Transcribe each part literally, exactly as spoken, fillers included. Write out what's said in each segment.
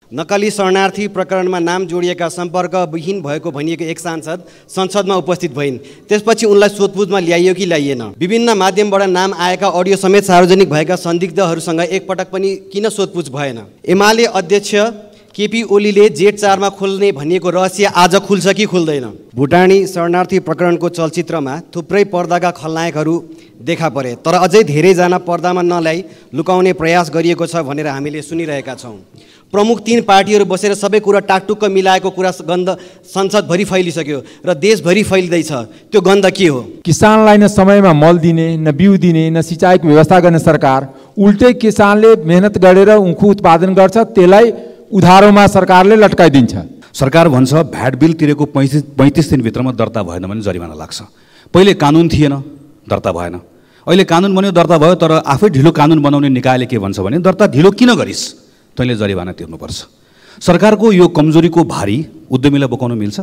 नक्कली शरणार्थी प्रकरणमा नाम जोडिएका सम्पर्कविहीन भएको भनिएको एक सांसद संसदमा उपस्थित भइन्। त्यसपछि उनलाई सोधपुछमा ल्याइयो कि ल्याइएन? विभिन्न माध्यमबाट नाम आएका अडियो समेत सार्वजनिक भएका संदिग्धहरूसँग एकपटक पनि किन सोधपुछ भएन? एमाले अध्यक्ष केपी ओलीले जेठ चारमा खोल्ने भनिएको रहस्य आज खुल्छ कि खुल्दैन? भुटानी शरणार्थी प्रकरणको चलचित्रमा थुप्रै पर्दाका खलनायकहरू देखा परे, तर अझै धेरैजना पर्दामा नल्याई लुकाउने प्रयास गरिएको छ भनेर हामीले सुनिरहेका छौँ। प्रमुख तीन पार्टीहरू बसेर सबै कुरा टाकटुक्क मिलाएको कुरा गन्ध संसदभरि फैलिसक्यो र देशभरि फैलिँदैछ। त्यो गन्ध के हो? किसानलाई न समयमा मल दिने, न बिउ दिने, न सिँचाइको व्यवस्था गर्ने सरकार, उल्टै किसानले मेहनत गरेर उखु उत्पादन गर्छ, त्यसलाई उधारोमा सरकारले लट्काइदिन्छ। सरकार भन्छ भ्याट बिल तिरेको पैँतिस पैँतिस दिनभित्रमा दर्ता भएन भने जरिमाना लाग्छ। पहिले कानुन थिएन, दर्ता भएन। अहिले कानुन बन्यो, दर्ता भयो, तर आफै ढिलो कानुन बनाउने निकायले के भन्छ भने दर्ता ढिलो किन गरिस्, तैँले जरिवाना तिर्नुपर्छ। सरकारको यो कमजोरीको भारी उद्यमीलाई बोकाउन मिल्छ?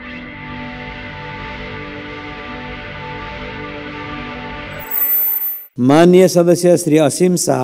माननीय सदस्य श्री असीम शाह।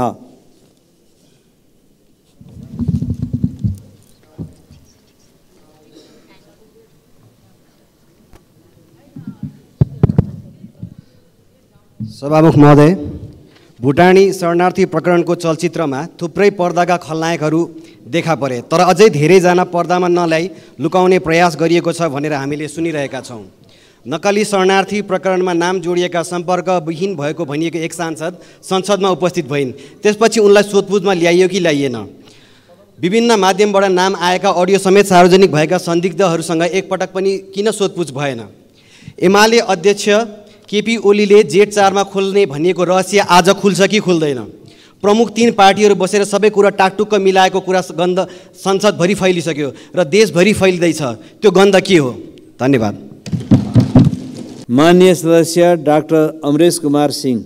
सभामुख महोदय, भुटानी शरणार्थी प्रकरणको चलचित्रमा थुप्रै पर्दाका खलनायकहरू देखा परे, तर अझै धेरैजना पर्दामा नल्याई लुकाउने प्रयास गरिएको छ भनेर हामीले सुनिरहेका छौँ। नक्कली शरणार्थी प्रकरणमा नाम जोडिएका सम्पर्कविहीन भएको भनिएको एक सांसद संसदमा उपस्थित भइन्। त्यसपछि उनलाई सोधपुछमा ल्याइयो कि ल्याइएन? विभिन्न माध्यमबाट नाम आएका अडियो समेत सार्वजनिक भएका संदिग्धहरूसँग एकपटक पनि किन सोधपुछ भएन? एमाले अध्यक्ष केपी ओलीले जेठ चारमा खोल्ने भनिएको रहस्य आज खुल्छ कि खुल्दैन? प्रमुख तीन पार्टीहरू बसेर सबै कुरा टाकटुक्क मिलाएको कुरा गन्ध संसदभरि फैलिसक्यो र देशभरि फैलिँदैछ। त्यो गन्ध के हो? धन्यवाद। माननीय सदस्य डाक्टर अमरेश कुमार सिंह।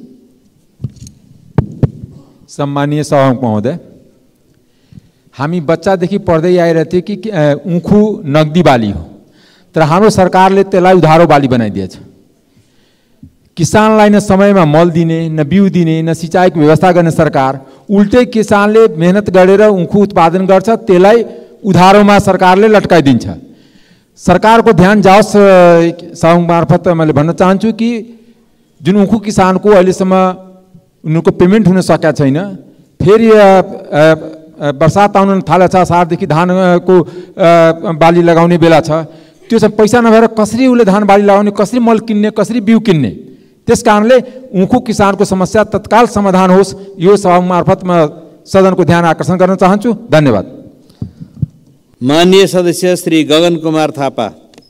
सम्मानीय सभामुख महोदय, हामी बच्चादेखि पढ्दै आइरहेको थियो कि उखु नगदी बाली हो, तर हाम्रो सरकारले त्यसलाई उधारो बाली बनाइदिएछ। किसानलाई न समयमा मल दिने, न बिउ दिने, न सिँचाइको व्यवस्था गर्ने सरकार, उल्टै किसानले मेहनत गरेर उखु उत्पादन गर्छ, त्यसलाई उधारोमा सरकारले लट्काइदिन्छ। सरकारको ध्यान जाओस् सभामुख मार्फत मैले भन्न चाहन्छु कि जुन उखु किसानको अहिलेसम्म उनीहरूको पेमेन्ट हुन सकेका छैन, फेरि बर्सात आउन थालेछ, असारदेखि धानको बाली लगाउने बेला छ, त्यो चाहिँ पैसा नभएर कसरी उसले धान बाली लगाउने, कसरी मल किन्ने, कसरी बिउ किन्ने? त्यस कारणले उखु किसानको समस्या तत्काल समाधान होस्, यो सभा मार्फत म सदनको ध्यान आकर्षण गर्न चाहन्छु। धन्यवाद। माननीय सदस्य श्री गगन कुमार थापा।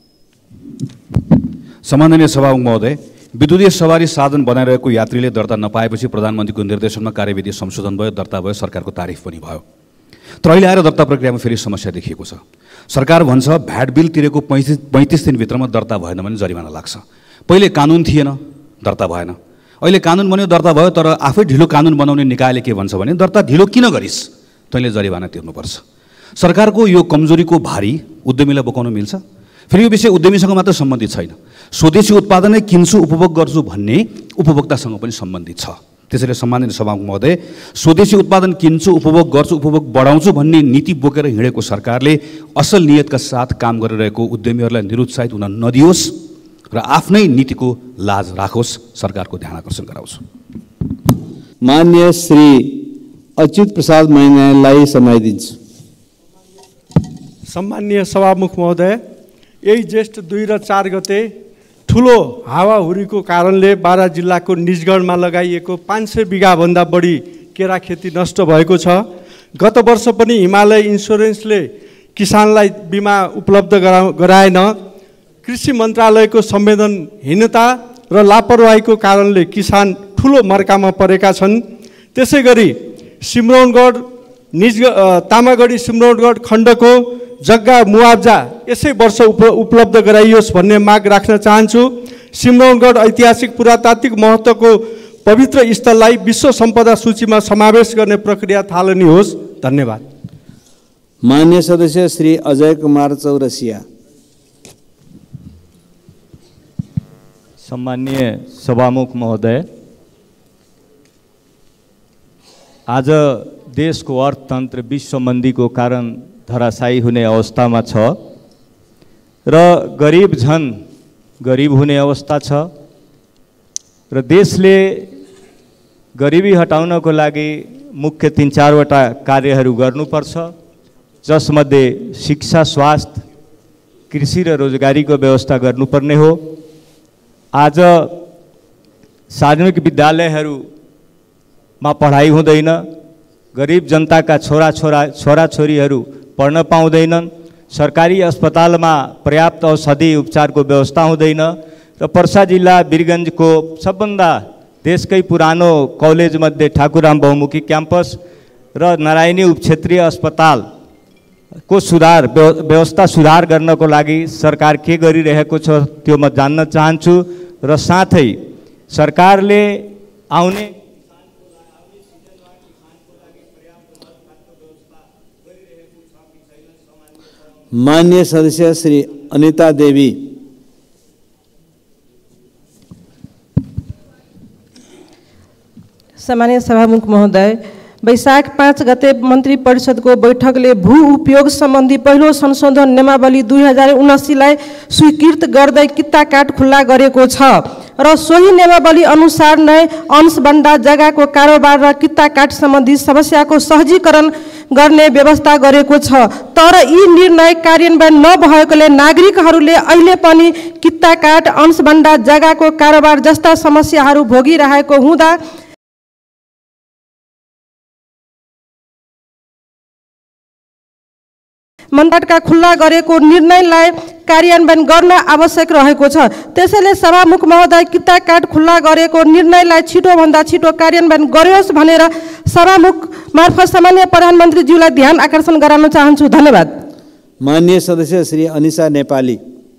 सम्माननीय सभामुख महोदय, विद्युतीय सवारी साधन बनाइरहेको यात्रीले दर्ता नपाएपछि प्रधानमन्त्रीको निर्देशनमा कार्यविधि संशोधन भयो, दर्ता भयो, सरकारको तारिफ पनि भयो। तर अहिले आएर दर्ता प्रक्रियामा फेरि समस्या देखिएको छ। सरकार भन्छ भ्याट बिल तिरेको पैँतिस पैँतिस दिनभित्रमा दर्ता भएन भने जरिमाना लाग्छ। पहिले कानुन थिएन, दर्ता भएन। अहिले कानुन बन्यो, दर्ता भयो, तर आफै ढिलो कानुन बनाउने निकायले के भन्छ भने दर्ता ढिलो किन गरिस्, तैँले जरिवाना तिर्नुपर्छ। सरकारको यो कमजोरीको भारी उद्यमीलाई बोकाउन मिल्छ? फेरि यो विषय उद्यमीसँग मात्र सम्बन्धित छैन, स्वदेशी उत्पादनै किन्छु उपभोग गर्छु भन्ने उपभोक्तासँग पनि सम्बन्धित छ। त्यसैले सम्मानित सभामुख महोदय, स्वदेशी उत्पादन किन्छु उपभोग गर्छु, उपभोग बढाउँछु भन्ने नीति बोकेर हिँडेको सरकारले असल नियतका साथ काम गरिरहेको उद्यमीहरूलाई निरुत्साहित हुन नदियोस् र आफ्नै नीतिको लाज राखोस्। सरकारको ध्यान आकर्षण गराउँछु। माननीय श्री अच्युत प्रसाद मैनालाई समय दिन्छु। सम्मानीय सभामुख महोदय, यही ज्येष्ठ दुई र चार गते ठुलो हावाहुरीको कारणले बारा जिल्लाको निजगढमा लगाइएको पाँच सय बिघाभन्दा बढी केरा खेती नष्ट भएको छ। गत वर्ष पनि हिमालय इन्सुरेन्सले किसानलाई बिमा उपलब्ध गरा गराएन। कृषि मन्त्रालयको संवेदनहीनता र लापरवाहीको कारणले किसान ठुलो मर्कामा परेका छन्। त्यसै गरी सिमरौनगढ निज तामागढी सिमरौनगढ खण्डको जग्गा मुआवजा यसै वर्ष उप उपलब्ध गराइयोस् भन्ने माग राख्न चाहन्छु। सिमरौनगढ ऐतिहासिक पुरातात्विक महत्त्वको पवित्र स्थललाई विश्व सम्पदा सूचीमा समावेश गर्ने प्रक्रिया थालनी होस्। धन्यवाद। माननीय सदस्य श्री अजय कुमार चौरसिया। सम्माननीय सभामुख महोदय, आज देशको अर्थतन्त्र विश्व मन्दीको कारण धराशायी हुने अवस्थामा छ र गरिब झन गरिब हुने अवस्था छ र देशले गरिबी हटाउनको लागि मुख्य तीन चारवटा कार्यहरू गर्नुपर्छ, जसमध्ये शिक्षा, स्वास्थ्य, कृषि र रोजगारीको व्यवस्था गर्नुपर्ने हो। आज सार्वजनिक विद्यालयहरूमा पढाइ हुँदैन, गरिब जनताका छोराछोरा छोराछोरीहरू पढ्न पाउँदैनन्, सरकारी अस्पतालमा पर्याप्त औषधि उपचारको व्यवस्था हुँदैन र पर्सा जिल्ला वीरगञ्जको सबभन्दा देशकै पुरानो कलेजमध्ये ठाकुरराम बहुमुखी क्याम्पस र नारायणी उपक्षेत्रीय अस्पतालको सुधार व्यवस्था सुधार गर्नको लागि सरकार के गरिरहेको छ त्यो म जान्न चाहन्छु र साथै सरकारले आउने मान्य सदस्य श्री अनिता देवी। सामान्य सभामुख महोदय, वैशाख पाँच गते मन्त्री परिषदको बैठकले भू उपयोग सम्बन्धी पहिलो संशोधन नियमावली दुई हजार उनासीलाई स्वीकृत गर्दै किता काट खुल्ला गरेको छ र सोही नियमावली अनुसार नै अंशबन्दा जग्गाको कारोबार र किता काट सम्बन्धी समस्याको सहजीकरण गर्ने व्यवस्था गरेको छ। तर यी निर्णय कार्यान्वयन नभएकोले नागरिकहरूले अहिले पनि किता काट, अंशबन्दा जग्गाको कारोबार जस्ता समस्याहरू भोगिरहेको हुँदा मन्त्रालयका खुल्ला गरेको निर्णयलाई कार्यान्वयन गर्न आवश्यक रहेको छ। त्यसैले सभामुख महोदय, किता काट खुल्ला गरेको निर्णयलाई छिटोभन्दा छिटो कार्यान्वयन गरियोस् भनेर सभामुख मार्फत सामान्य प्रधानमन्त्रीज्यूलाई ध्यान आकर्षण गराउन चाहन्छु। धन्यवाद। माननीय सदस्य श्री अनिसा नेपाली।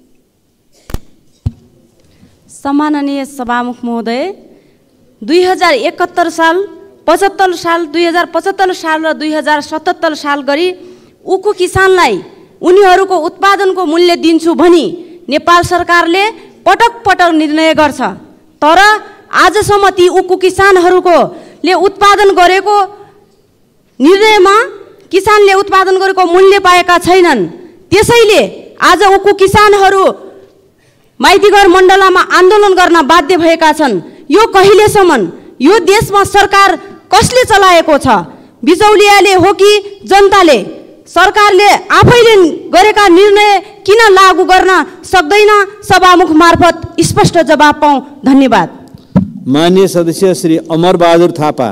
सम्माननीय सभामुख महोदय, दुई हजार एकहत्तर साल पचहत्तर साल दुई हजार पचहत्तर साल र दुई हजार सतहत्तर साल गरी उखु किसानलाई उनीहरूको उत्पादनको मूल्य दिन्छु भनी नेपाल सरकारले पटक पटक निर्णय गर्छ, तर आजसम्म ती उखु किसानहरूको ले उत्पादन गरेको निर्णयमा किसानले उत्पादन गरेको मूल्य पाएका छैनन्। त्यसैले आज उखु किसानहरू माइतीघर मण्डलामा आन्दोलन गर्न बाध्य भएका छन्। यो कहिलेसम्म? यो देशमा सरकार कसले चलाएको छ? बिचौलियाले हो कि जनताले? सरकारले आफैले गरेका निर्णय किन लागू गर्न सक्दैन? सभामुख मार्फत स्पष्ट जवाब पाऊँ। धन्यवाद। माननीय सदस्य श्री अमर बहादुर थापा।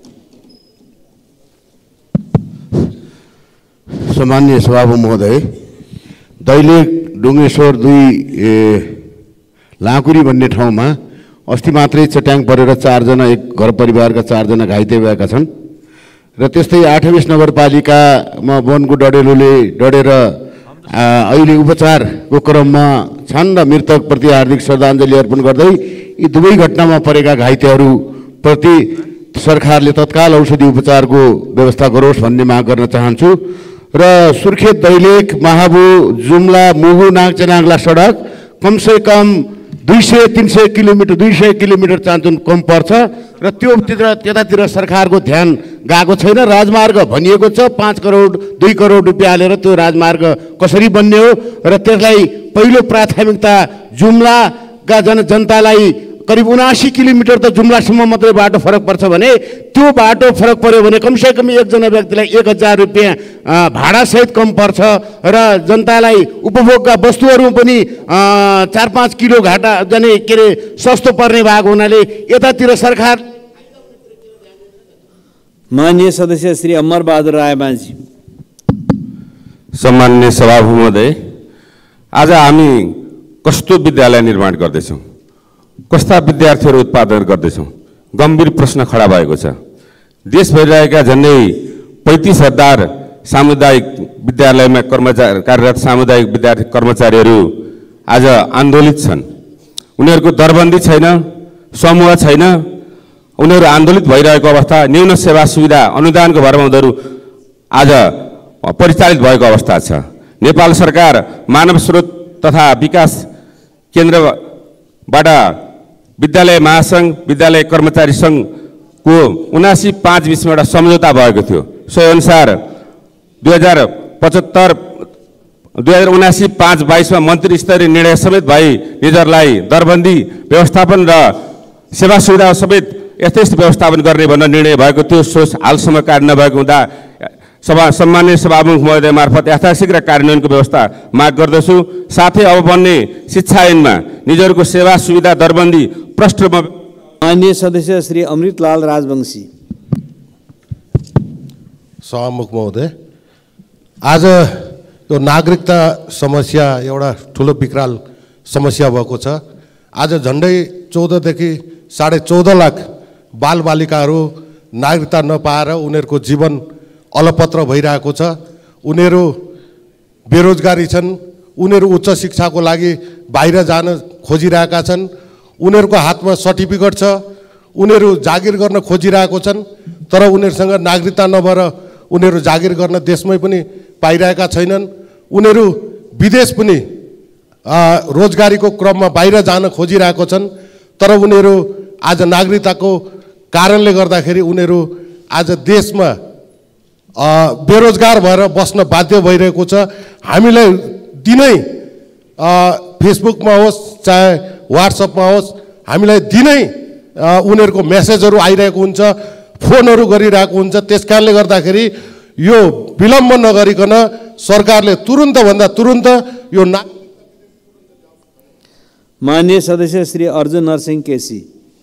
सम्माननीय सभामुख महोदय, दैलेख डुङ्गेश्वर दुई लाँकुरी भन्ने ठाउँमा अस्ति मात्रै चट्याङ परेर चारजना एक घर परिवारका चारजना घाइते भएका छन् र त्यस्तै आठबिस नगरपालिकामा वनको डढेलोले डढेर अहिले उपचारको क्रममा छन् र मृतकप्रति हार्दिक श्रद्धाञ्जली अर्पण गर्दै यी दुवै घटनामा परेका घाइतेहरू प्रति सरकारले तत्काल औषधि उपचारको व्यवस्था गरोस् भन्ने माग गर्न चाहन्छु र सुर्खेत दैलेख महाबु जुम्ला मुगु नागचेनाङ्ला सडक कमसे कम दुई सय तिन सय किलोमिटर दुई सय किलोमिटर चान्चुन कम पर्छ र त्यो त्यतातिर सरकारको ध्यान गएको छैन। राजमार्ग भनिएको छ पाँच करोड दुई करोड रुपियाँ हालेर त्यो राजमार्ग कसरी बन्ने हो र त्यसलाई पहिलो प्राथमिकता जुम्लाका जन जनतालाई करिब उनासी किलोमिटर त जुम्लासम्म मात्रै बाटो फरक पर्छ भने त्यो बाटो फरक पर्यो भने कमसे कम एकजना व्यक्तिलाई एक हजार रुपियाँ भाडासहित कम पर्छ र जनतालाई उपभोगका वस्तुहरू पनि चार पाँच किलो घाटा जाने के अरे सस्तो पर्ने भएको हुनाले यतातिर सरकार। माननीय सदस्य श्री अमर बहादुर रायमाझी। सम्माननीय सभामुख महोदय, आज हामी कस्तो विद्यालय निर्माण गर्दैछौँ, कस्ता विद्यार्थीहरू उत्पादन गर्दैछौँ, गम्भीर प्रश्न खडा भएको छ। देशभरि रहेका झन्डै पैँतिस हजार सामुदायिक विद्यालयमा कर्मचारी कार्यरत सामुदायिक विद्यार्थी कर्मचारीहरू आज आन्दोलित छन्। उनीहरूको दरबन्दी छैन, समूह छैन, उनीहरू आन्दोलित भइरहेको अवस्था, न्यून सेवा सुविधा अनुदानको भरमा उनीहरू आज परिचालित भएको अवस्था छ। नेपाल सरकार मानव स्रोत तथा विकास केन्द्रबाट विद्यालय महासङ्घ विद्यालय कर्मचारी सङ्घको उनासी पाँच बिसमा एउटा सम्झौता भएको थियो। सोही अनुसार दुई हजार पचहत्तर दुई हजार उनासी पाँच बाइसमा मन्त्री स्तरीय निर्णय समेत भई निजहरूलाई दरबन्दी व्यवस्थापन र सेवा सुविधा समेत यस्तै यस्तै व्यवस्थापन गर्ने भनेर निर्णय भएको त्यो सोच हालसम्म कार्य नभएको हुँदा सभा सम्मान्य सभामुख महोदय मार्फत यथाशीघ्र कार्यान्वयनको व्यवस्था माग गर्दछु। साथै अब बन्ने शिक्षा ऐनमा निजहरूको सेवा सुविधा दरबन्दी प्रष्टमा। माननीय सदस्य श्री अमृतलाल राजवंशी। सभामुख महोदय, आज यो नागरिकता समस्या एउटा ठुलो विकराल समस्या भएको छ। आज झन्डै चौधदेखि साढे चौध लाख बालबालिकाहरू नागरिकता नपाएर उनीहरूको जीवन अलपत्र भइरहेको छ। उनीहरू बेरोजगारी छन्, उनीहरू उच्च शिक्षाको लागि बाहिर जान खोजिरहेका छन्, उनीहरूको हातमा सर्टिफिकेट छ, उनीहरू जागिर गर्न खोजिरहेको छन्, तर उनीहरूसँग नागरिकता नभएर उनीहरू जागिर गर्न देशमै पनि पाइरहेका छैनन्। उनीहरू विदेश पनि रोजगारीको क्रममा बाहिर जान खोजिरहेको छन्, तर उनीहरू आज नागरिकताको कारणले गर्दाखेरि उनीहरू आज देशमा बेरोजगार भएर बस्न बाध्य भइरहेको छ। हामीलाई दिनै फेसबुकमा होस् चाहे व्हाट्सएपमा होस् हामीलाई दिनै उनीहरूको मेसेजहरू आइरहेको हुन्छ, फोनहरू गरिरहेको हुन्छ। त्यसकारणले गर्दाखेरि यो विलम्ब नगरिकन सरकारले तुरुन्त भन्दा तुरुन्त यो ना। माननीय सदस्य श्री अर्जुन नरसिंह केसी।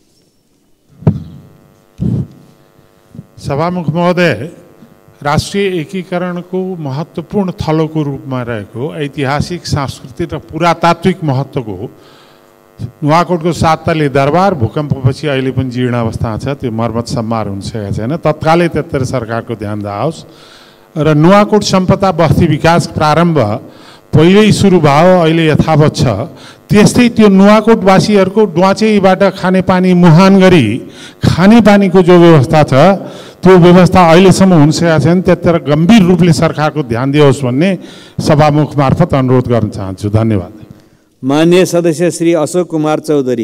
सभामुख महोदय, राष्ट्रिय एकीकरणको महत्त्वपूर्ण थलोको रूपमा रहेको ऐतिहासिक सांस्कृतिक र पुरातात्विक महत्त्वको नुवाकोटको सात तले दरबार भूकम्पपछि अहिले पनि जीर्ण अवस्था छ, त्यो मर्मत सम्मार हुन सकेको छैन। तत्कालै त्यतिर सरकारको ध्यान जाओस् र नुवाकोट सम्पदा बस्ती विकास प्रारम्भ पहिल्यै सुरु भयो, अहिले यथावत छ। त्यस्तै त्यो नुवाकोटवासीहरूको ड्वाचेबाट खानेपानी मुहान गरी खानेपानीको जो व्यवस्था छ त्यो व्यवस्था अहिलेसम्म हुन सकेको छैन। त्यतिर गम्भीर रूपले सरकारको ध्यान दियोस् भन्ने सभामुख मार्फत अनुरोध गर्न चाहन्छु। धन्यवाद। माननीय सदस्य श्री अशोक कुमार चौधरी।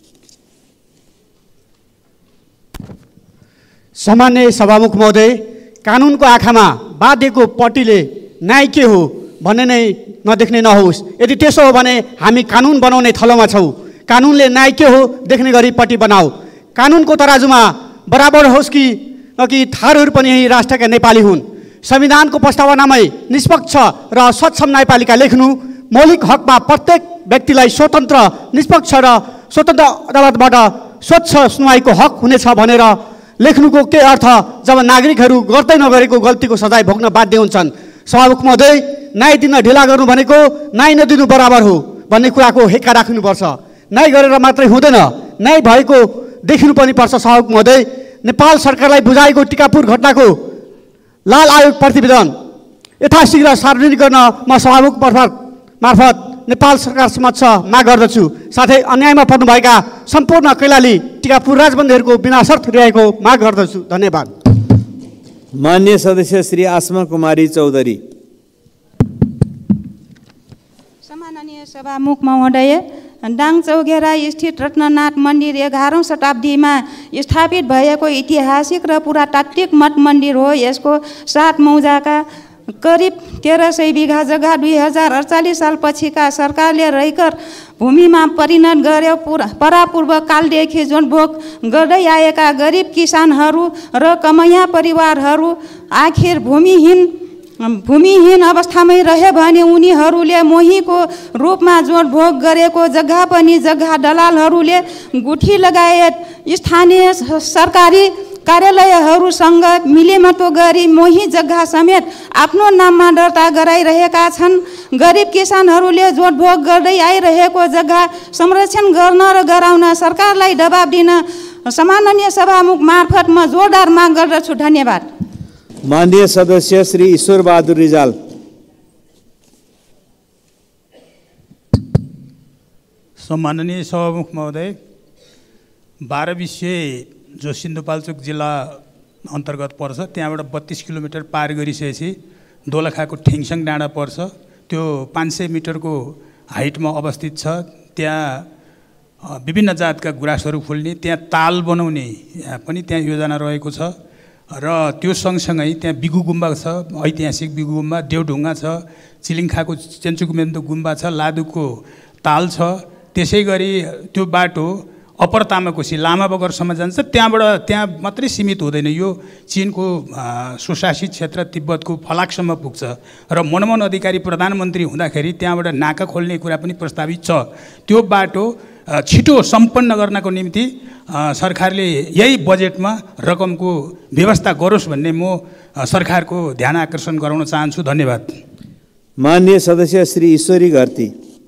सामान्य सभामुख महोदय, कानुनको आँखामा बाध्यको पट्टीले न्याय के हो भन्ने नै नदेख्ने नहोस्। यदि त्यसो हो भने हामी कानुन बनाउने थलोमा छौँ। कानुनले न्याय के हो देख्ने गरी पट्टी बनाऊ। कानुनको तराजुमा बराबर होस् कि कि थारूहरू पनि यही राष्ट्रका नेपाली हुन्। संविधानको प्रस्तावनामै निष्पक्ष र सक्षम न्यायपालिका लेख्नु, मौलिक हकमा प्रत्येक व्यक्तिलाई स्वतन्त्र निष्पक्ष र स्वतन्त्र अदालतबाट स्वच्छ सुनवाईको हक हुनेछ भनेर लेख्नुको के अर्थ जब नागरिकहरू गर्दै नगरेको गल्तीको सजाय भोग्न बाध्य हुन्छन्। सभामुख महोदय, न्याय दिन ढिला गर्नु भनेको न्याय नदिनु बराबर हो भन्ने कुराको हेक्का राख्नुपर्छ। न्याय गरेर मात्रै हुँदैन, न्याय भएको देखिनु पनि पर्छ। सभामुख महोदय, नेपाल सरकारलाई बुझाएको टिकापुर घटनाको लाल आयोग प्रतिवेदन यथाशीघ्र सार्वजनिक गर्न म सभामुख मार्फत मार्फत नेपाल सरकार समक्ष माग गर्दछु। साथै अन्यायमा पर्नुभएका सम्पूर्ण कैलाली टिकापुर राजबन्दीहरूको बिना शर्त रिहाईको माग गर्दछु। धन्यवाद। माननीय सदस्य श्री आसमा कुमारी चौधरी। सम्माननीय सभामुख महोदय, दाङ चौघेरा स्थित रत्ननाथ मन्दिर एघारौँ शताब्दीमा स्थापित भएको ऐतिहासिक र पुरातात्विक मठ मन्दिर हो। यसको सात मौजाका करिब तेह्र सय बिघा जग्गा दुई हजार अडचालिस सालपछिका सरकारले रैकर भूमिमा परिणत गर्यो। पुरा परापूर्व कालदेखि जोडभोग गर्दै आएका गरिब किसानहरू र कमैया परिवारहरू आखिर भूमिहीन भूमिहीन अवस्थामै रहे भने उनीहरूले मोहीको रूपमा जोडभोग गरेको जग्गा पनि जग्गा दलालहरूले गुठी लगायत स्थानीय सरकारी कार्यालयहरूसँग मिलेमतो गरी मोही जग्गा समेत आफ्नो नाममा दर्ता गराइरहेका छन्। गरिब किसानहरूले जोडभोग गर्दै आइरहेको जग्गा संरक्षण गर्न र गराउन सरकारलाई दबाब दिन सम्माननीय सभामुख मार्फत म जोरदार माग गर्दछु। धन्यवाद। माननीय सदस्य श्री ईश्वर बहादुर रिजाल। सम्माननीय सभामुख महोदय, बाह्र विषय जो सिन्धुपाल्चोक जिल्ला अन्तर्गत पर्छ त्यहाँबाट बत्तीस किलोमिटर पार गरिसकेपछि दोलखाको ठेङसाङ डाँडा पर्छ। त्यो पाँच सय मिटरको हाइटमा अवस्थित छ। त्यहाँ विभिन्न जातका गुराँसहरू फुल्ने, त्यहाँ ताल बनाउने पनि त्यहाँ योजना रहेको छ। र त्यो सँगसँगै त्यहाँ बिगु गुम्बा छ, ऐतिहासिक बिगु गुम्बा, देवढुङ्गा छ, चिलिङखाको चेन्चुकुमेन्तो गुम्बा छ, लादुको ताल छ। त्यसै गरी त्यो बाटो अप्पर तामाकोसी लामा बगरसम्म जान्छ। त्यहाँबाट त्यहाँ मात्रै सीमित हुँदैन, यो चिनको सुशासित क्षेत्र तिब्बतको फलाकसम्म पुग्छ। र मनमोहन अधिकारी प्रधानमन्त्री हुँदाखेरि त्यहाँबाट नाका खोल्ने कुरा पनि प्रस्तावित छ। त्यो बाटो छिटो सम्पन्न गर्नको निम्ति सरकारले यही बजेटमा रकमको व्यवस्था गरोस् भन्ने म सरकारको ध्यान आकर्षण गराउन चाहन्छु। धन्यवाद। माननीय सदस्य श्री ईश्वरी घरती।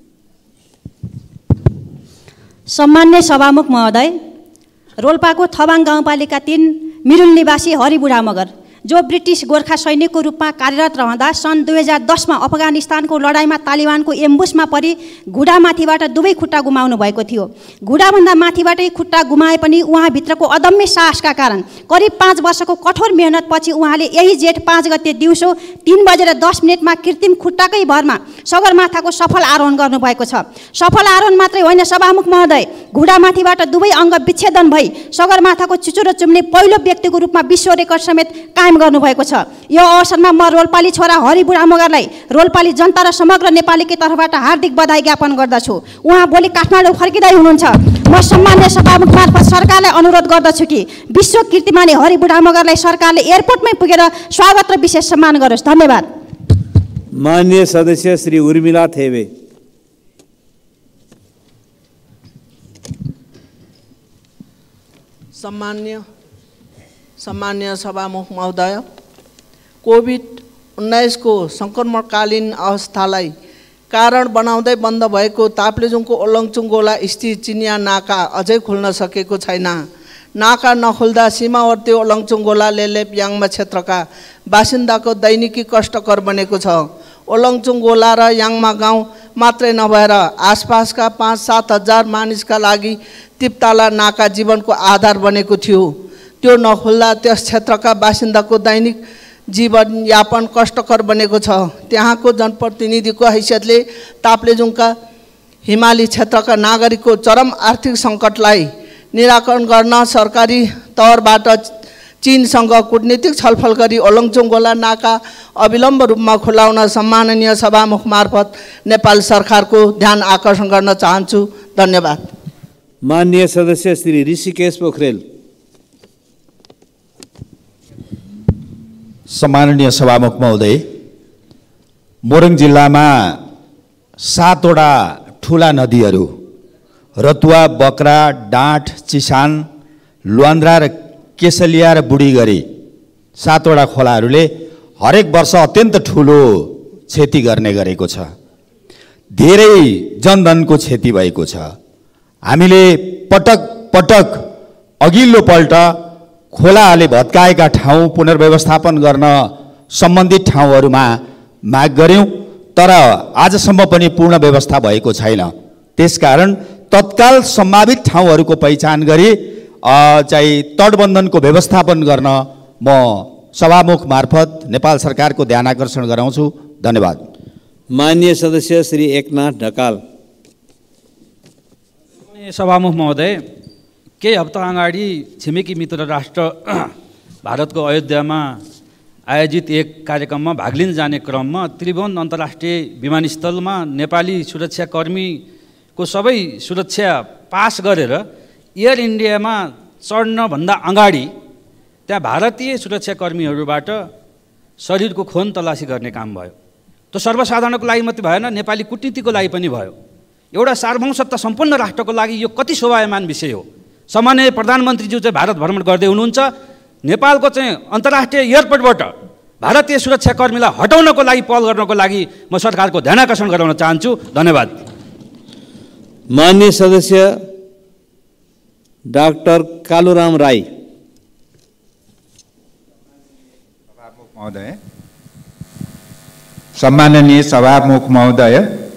सम्मान्य सभामुख महोदय, रोल्पाको थबाङ गाउँपालिका तीन मिरुल निवासी हरिबुढा मगर जो ब्रिटिस गोर्खा सैनिकको रूपमा कार्यरत रहँदा सन् दुई हजार दसमा अफगानिस्तानको लडाइँमा तालिबानको एम्बुसमा परि घुँडामाथिबाट दुवै खुट्टा गुमाउनु भएको थियो। घुँडाभन्दा माथिबाटै खुट्टा गुमाए पनि उहाँभित्रको अदम्य साहसका कारण करिब पाँच वर्षको कठोर मेहनतपछि उहाँले यही जेठ पाँच गते दिउँसो तीन बजेर दस मिनटमा कृत्रिम खुट्टाकै भरमा सगरमाथाको सफल आरोहण गर्नुभएको छ। सफल आरोहण मात्रै होइन सभामुख महोदय, घुँडामाथिबाट दुवै अङ्ग विच्छेदन भई सगरमाथाको चुचुरो चुम्ने पहिलो व्यक्तिको रूपमा विश्व रेकर्ड समेत कायम गर्नुभएको छ। यो अवसरमा म रोल्पाली छोरा हरिबुढा मगरलाई रोल्पाली जनता र समग्र नेपालीकै तर्फबाट हार्दिक बधाई ज्ञापन गर्दछु। उहाँ भोलि काठमाडौँ फर्किँदै हुनुहुन्छ। म सम्मान्य सभामुख मार्फत सरकारलाई अनुरोध गर्दछु कि विश्व कीर्तिमानी हरिबुढा मगरलाई सरकारले एयरपोर्टमै पुगेर स्वागत र विशेष सम्मान गरोस्। धन्यवाद। माननीय सदस्य श्री उर्मिला थेवे। सम्मान्य सम्मान्य सभामुख महोदय, कोभिड उन्नाइस को सङ्क्रमणकालीन अवस्थालाई कारण बनाउँदै बन्द भएको ताप्लेजुङको ओलङचुङ गोला स्थित चिनिया नाका अझै खुल्न सकेको छैन। नाका नखुल्दा सीमावर्ती ओलङचुङ गोला लेलेप्याङमा क्षेत्रका बासिन्दाको दैनिकी कष्टकर बनेको छ। ओलङचुङ गोला र याङमा गाउँ मात्रै नभएर आसपासका पाँच सात हजार मानिसका लागि तिप्ताला नाका जीवनको आधार बनेको थियो। त्यो नखुल्दा त्यस क्षेत्रका बासिन्दाको दैनिक जीवनयापन कष्टकर बनेको छ। त्यहाँको जनप्रतिनिधिको हैसियतले ताप्लेजुङका हिमाली क्षेत्रका नागरिकको चरम आर्थिक सङ्कटलाई निराकरण गर्न सरकारी तवरबाट चीनसँग कूटनीतिक छलफल गरी ओलङचुङ गोला नाका अविलम्ब रूपमा खुलाउन सम्माननीय सभामुख मार्फत नेपाल सरकारको ध्यान आकर्षण गर्न चाहन्छु। धन्यवाद। माननीय सदस्य श्री ऋषिकेश पोखरेल। सम्माननीय सभामुख महोदय, मोरङ जिल्लामा सातवटा ठुला नदीहरू रतुवा, बक्रा, डाँठ, चिसान, लुवान्द्रा र केसलिया र बुढीगरी सातवटा खोलाहरूले हरेक वर्ष अत्यन्त ठुलो क्षति गर्ने गरेको छ। धेरै जनधनको क्षति भएको छ। हामीले पटक पटक अघिल्लो पल्ट खोलाले भत्काएका ठाउँ पुनर्व्यवस्थापन गर्न सम्बन्धित ठाउँहरूमा माग गऱ्यौँ, तर आजसम्म पनि पूर्ण व्यवस्था भएको छैन। त्यसकारण तत्काल सम्भावित ठाउँहरूको पहिचान गरी चाहिँ तटबन्धनको व्यवस्थापन गर्न म सभामुख मार्फत नेपाल सरकारको ध्यान आकर्षण गराउँछु। धन्यवाद। माननीय सदस्य श्री एकनाथ ढकाल। सभामुख महोदय, केही हप्ता अगाडि छिमेकी मित्र राष्ट्र भारतको अयोध्यामा आयोजित एक कार्यक्रममा भाग लिन जाने क्रममा त्रिभुवन अन्तर्राष्ट्रिय विमानस्थलमा नेपाली सुरक्षाकर्मीको सबै सुरक्षा पास गरेर एयर इन्डियामा चढ्नभन्दा अगाडि त्यहाँ भारतीय सुरक्षाकर्मीहरूबाट शरीरको खोन तलासी गर्ने काम भयो। त्यो सर्वसाधारणको लागि मात्रै भएन, नेपाली कूटनीतिको लागि पनि भयो। एउटा सार्वभौमसत्ता सम्पन्न राष्ट्रको लागि यो कति शोभायमान विषय हो। सामान्य प्रधानमन्त्रीज्यू चाहिँ भारत भ्रमण गर्दै हुनुहुन्छ। नेपालको चाहिँ अन्तर्राष्ट्रिय एयरपोर्टबाट भारतीय सुरक्षाकर्मीलाई हटाउनको लागि पहल गर्नको लागि म सरकारको ध्यान आकर्षण गराउन चाहन्छु। धन्यवाद। माननीय सदस्य डाक्टर कालुराम राई। महोदय, सम्माननीय सभामुख महोदय,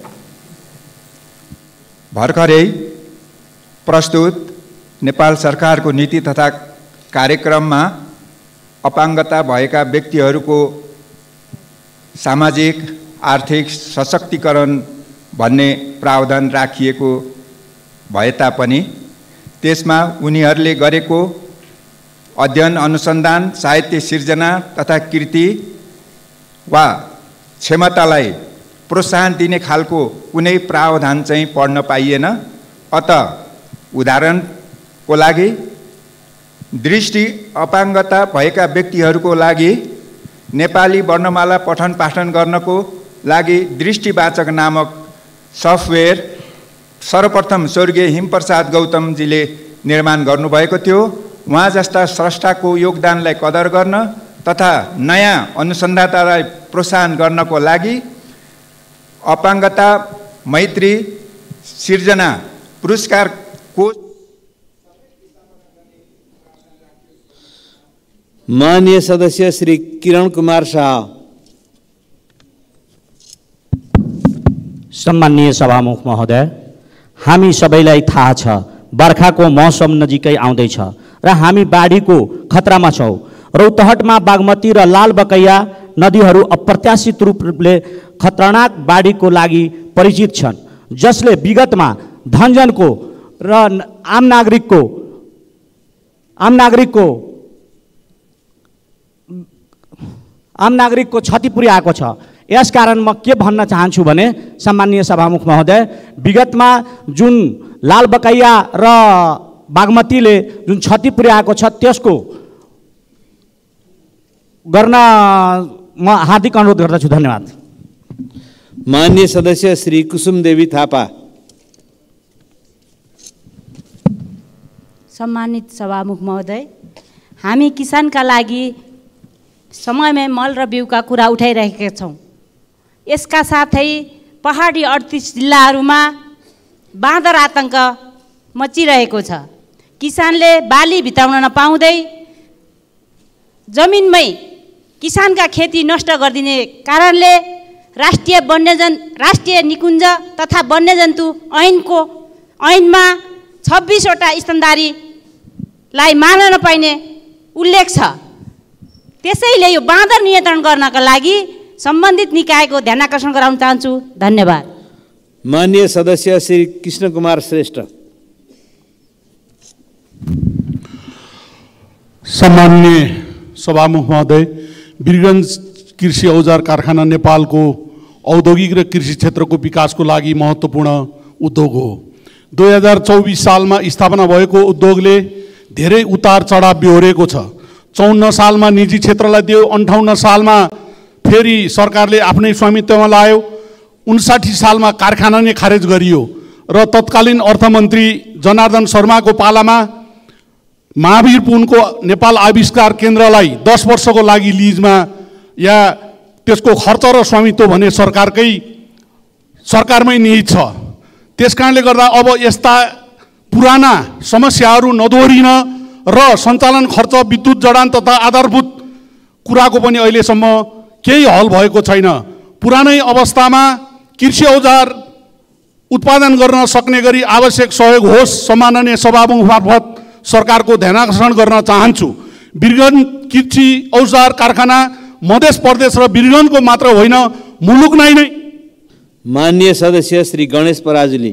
भर्खरै प्रस्तुत नेपाल सरकारको नीति तथा कार्यक्रममा अपाङ्गता भएका व्यक्तिहरूको सामाजिक आर्थिक सशक्तिकरण भन्ने प्रावधान राखिएको भए तापनि त्यसमा उनीहरूले गरेको अध्ययन अनुसन्धान साहित्य सिर्जना तथा कृति वा क्षमतालाई प्रोत्साहन दिने खालको कुनै प्रावधान चाहिँ पढ्न पाइएन। अत उदाहरणको लागि दृष्टि अपाङ्गता भएका व्यक्तिहरूको लागि नेपाली वर्णमाला पठन पाठन गर्नको लागि दृष्टिवाचक नामक सफ्टवेयर सर्वप्रथम स्वर्गीय हिमप्रसाद गौतमजीले निर्माण गर्नुभएको थियो। उहाँ जस्ता स्रष्टाको योगदानलाई कदर गर्न तथा नयाँ अनुसन्धातालाई प्रोत्साहन गर्नको लागि अपाङ्गता मैत्री सिर्जना पुरस्कारको माननीय सदस्य श्री किरण कुमार शाह। सम्माननीय सभामुख महोदय, हामी सबैलाई थाहा छ बर्खाको मौसम नजिकै आउँदैछ र हामी बाढीको खतरामा छौँ। रौतहटमा बागमती र लालबकैया नदीहरू अप्रत्याशित रूपले खतरनाक बाढीको लागि परिचित छन्, जसले विगतमा धनजनको र आम नागरिकको आम नागरिकको आम नागरिकको क्षति पुर्याएको छ। यसकारण म के भन्न चाहन्छु भने सम्माननीय सभामुख महोदय, विगतमा जुन लालबकैया र बागमतीले जुन क्षति पुर्याएको छ त्यसको गर्न म हार्दिक अनुरोध गर्दछु। धन्यवाद। माननीय सदस्य श्री कुसुम देवी थापा। सम्मानित सभामुख महोदय, हामी किसानका लागि समयमै मल र बिउका कुरा उठाइरहेका छौँ। यसका साथै पहाडी अडतिस जिल्लाहरूमा बाँदर आतङ्क मचिरहेको छ। किसानले बाली भित्राउन नपाउँदै जमिनमै किसानका खेती नष्ट गरिदिने कारणले राष्ट्रिय वन्यजन राष्ट्रिय निकुञ्ज तथा वन्यजन्तु ऐनको ऐनमा छब्बिसवटा स्तनधारीलाई मार्न नपाइने उल्लेख छ। त्यसैले यो बाँदर नियन्त्रण गर्नका लागि सम्बन्धित निकायको ध्यान आकर्षण गराउन चाहन्छु। धन्यवाद। माननीय सदस्य श्री कृष्ण कुमार श्रेष्ठ। सम्माननीय सभामुख महोदय, वीरगञ्ज कृषि औजार कारखाना नेपालको औद्योगिक र कृषि क्षेत्रको विकासको लागि महत्त्वपूर्ण उद्योग हो। दुई हजार चौबिस सालमा स्थापना भएको उद्योगले धेरै उतार चढाव बिहोरेको छ। चौन्न सालमा निजी क्षेत्रलाई दियो, अन्ठाउन्न सालमा फेरि सरकारले आफ्नै स्वामित्वमा लायो, उन्साठी सालमा कारखाना नै खारेज गरियो र तत्कालीन अर्थमन्त्री जनार्दन शर्माको पालामा महावीर पुनको नेपाल आविष्कार केन्द्रलाई दस वर्षको लागि लिजमा या त्यसको खर्च र स्वामित्व भने सरकारकै सरकारमै निहित छ। त्यसकारणले गर्दा अब यस्ता पुराना समस्याहरू नदोहोरिन र सञ्चालन खर्च, विद्युत जडान तथा आधारभूत कुराको पनि अहिलेसम्म केही हल भएको छैन। पुरानै अवस्थामा कृषि औजार उत्पादन गर्न सक्ने गरी आवश्यक सहयोग होस्। सम्माननीय सभामुख मार्फत सरकारको ध्यानाकर्षण गर्न चाहन्छु। वीरगञ्ज कृषि औजार कारखाना मध्य प्रदेश र वीरगञ्जको मात्र होइन, मुलुक नै नै। माननीय सदस्य श्री गणेश पराजुली।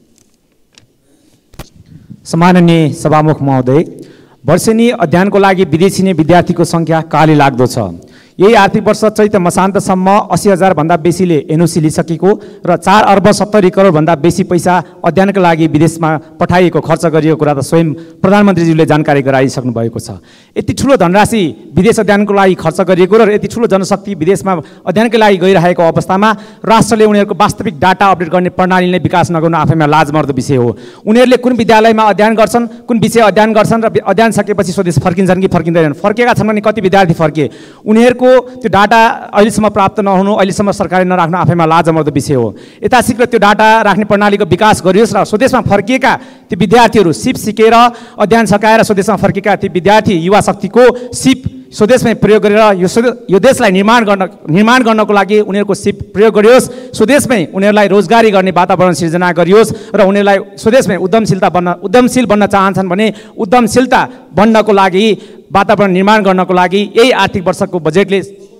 सम्माननीय सभामुख महोदय, वर्षेनी अध्ययनको लागि विदेशी नै विद्यार्थीको सङ्ख्या काली लाग्दो छ। यही आर्थिक वर्ष चैत मसान्तसम्म अस्सी हजारभन्दा बेसीले एनओसी लिइसकेको र चार अर्ब सत्तरी करोडभन्दा बेसी पैसा अध्ययनका लागि विदेशमा पठाइएको खर्च गरिएको कुरा त स्वयं प्रधानमन्त्रीज्यूले जानकारी गराइसक्नु भएको छ। यति ठुलो धनराशि विदेश अध्ययनको लागि खर्च गरिएको र यति ठुलो जनशक्ति विदेशमा अध्ययनकै लागि गइरहेको अवस्थामा राष्ट्रले उनीहरूको वास्तविक डाटा अपडेट गर्ने प्रणाली नै विकास नगर्नु आफैमा लाजमर्दो विषय हो। उनीहरूले कुन विद्यालयमा अध्ययन गर्छन्, कुन विषय अध्ययन गर्छन् र अध्ययन सकेपछि स्वदेश फर्किन्छन् कि फर्किँदैनन्, फर्केका छन् भने कति विद्यार्थी फर्के, उनीहरूको त्यो डाटा अहिलेसम्म प्राप्त नहुनु, अहिलेसम्म सरकारले नराख्नु आफैमा लाजमर्दो विषय हो। यथाशीघ्र त्यो डाटा राख्ने प्रणालीको विकास गरियोस् र स्वदेशमा फर्किएका ती विद्यार्थीहरू सिप सिकेर अध्ययन सकाएर स्वदेशमा फर्केका ती विद्यार्थी युवा शक्तिको सिप स्वदेशमै प्रयोग गरेर यो यो देशलाई निर्माण गर्न निर्माण गर्नको लागि उनीहरूको सिप प्रयोग गरियोस्। स्वदेशमै उनीहरूलाई रोजगारी गर्ने वातावरण सिर्जना गरियोस् र उनीहरूलाई स्वदेशमै उद्यमशीलता बन्न उद्यमशील बन्न चाहन्छन् भने उद्यमशीलता बन्नको लागि वातावरण निर्माण गर्नको लागि यही आर्थिक वर्षको बजेटले